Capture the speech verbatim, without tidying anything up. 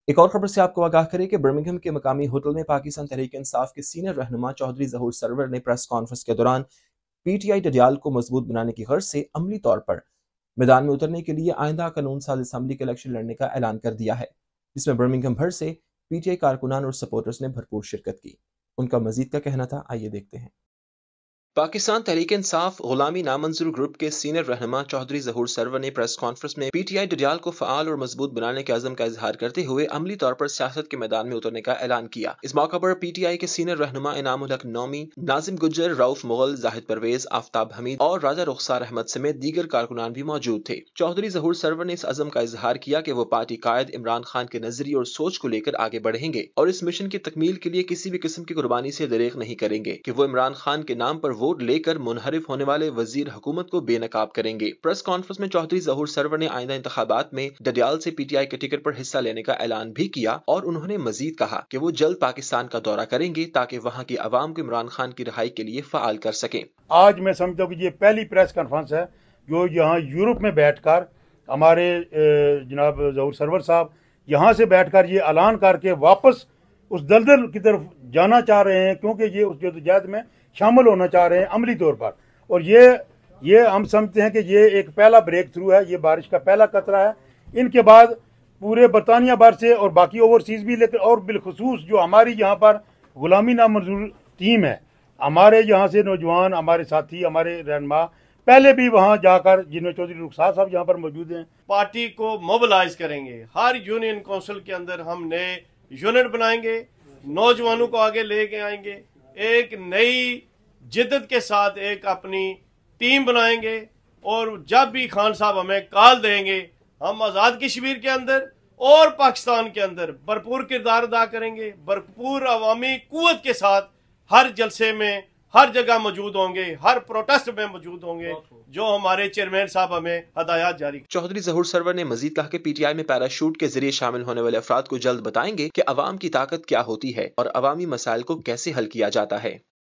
ایک اور خبر سے آپ کو آگاہ کریں کہ برمنگھم کے مقامی ہوٹل میں پاکستان تحریک انصاف کے سینئر رہنما چودھری ظہور سرور نے پریس کانفرنس کے دوران پی ٹی آئی ڈڈیال کو مضبوط بنانے کی غرض سے عملی طور پر میدان میں اترنے کے لیے آئندہ قانون ساز اسمبلی کے الیکشن لڑنے کا اعلان کر دیا ہے، جس میں برمنگھم بھر سے پی ٹی آئی کارکنان اور سپورٹرز نے بھرپور شرکت کی۔ ان کا مزید کیا کہنا تھا، آئیے دیکھتے ہیں۔ پاکستان تحریک انصاف غلامی نامنظور گروپ کے سینئر رہنما چودھری ظہور سرور نے پریس کانفرنس میں پی ٹی آئی ڈڈیال کو فعال اور مضبوط بنانے کے عزم کا اظہار کرتے ہوئے عملی طور پر سیاست کے میدان میں اترنے کا اعلان کیا۔ اس موقع پر پی ٹی آئی کے سینئر رہنما انعام الحق نومی، ناظم گجر، رؤف مغل، زاہد پرویز، آفتاب حمید اور راجہ رخسار احمد سمیت دیگر کارکنان بھی موجود تھے۔ چودھری ظہور سرور نے اس عزم کا اظہار کیا کہ وہ پارٹی قائد عمران خان کے نظریے اور سوچ کو لے کر آگے بڑھیں گے اور اس مشن کی تکمیل کے لیے کسی بھی قسم کی قربانی سے دریغ نہیں کریں گے کہ وہ عمران خان کے نام پر ووٹ لے کر منحرف ہونے والے وزیر حکومت کو بے نقاب کریں گے۔ پریس کانفرنس میں چودھری ظہور سرور نے آئندہ انتخابات میں ڈڈیال سے پی ٹی آئی کے ٹکٹ پر حصہ لینے کا اعلان بھی کیا اور انہوں نے مزید کہا کہ وہ جلد پاکستان کا دورہ کریں گے تاکہ وہاں کی عوام کو عمران خان کی رہائی کے لیے فعال کر سکیں۔ آج میں سمجھتا ہوں کہ یہ پہلی پریس کانفرنس ہے جو یہاں یورپ میں بیٹھ کر ہمارے جناب ظہور سرور صاحب یہاں سے بیٹھ کر یہ اعلان کر کے واپس اس دلدل کی طرف جانا چاہ رہے ہیں، کیونکہ یہ اس جدوجہد میں شامل ہونا چاہ رہے ہیں عملی طور پر، اور یہ یہ ہم سمجھتے ہیں کہ یہ ایک پہلا بریک تھرو ہے، یہ بارش کا پہلا قطرہ ہے۔ ان کے بعد پورے برطانیہ بھر سے اور باقی اوورسیز بھی، لیکن اور بالخصوص جو ہماری یہاں پر غلامی نامنظور ٹیم ہے، ہمارے یہاں سے نوجوان، ہمارے ساتھی، ہمارے رہنما پہلے بھی وہاں جا کر، جن میں چودھری رخسار صاحب یہاں پر موجود ہیں، پارٹی کو موبلائز کریں گے۔ ہر یونین کونسل کے اندر ہم نئے یونٹ بنائیں گے، نوجوانوں کو آگے لے کے آئیں گے، ایک نئی جدت کے ساتھ ایک اپنی ٹیم بنائیں گے، اور جب بھی خان صاحب ہمیں کال دیں گے ہم آزاد کشمیر کے اندر اور پاکستان کے اندر بھرپور کردار ادا کریں گے، بھرپور عوامی قوت کے ساتھ ہر جلسے میں ہر جگہ موجود ہوں گے، ہر پروٹیسٹ میں موجود ہوں گے جو ہمارے چیئرمین صاحب ہمیں ہدایات جاری۔ چودھری ظہور سرور نے مزید کہا کہ پی ٹی آئی میں پیراشوٹ کے ذریعے شامل ہونے والے افراد کو جلد بتائیں گے کہ عوام کی طاقت کیا ہوتی ہے اور عوامی مسائل کو کیسے حل کیا جاتا ہے۔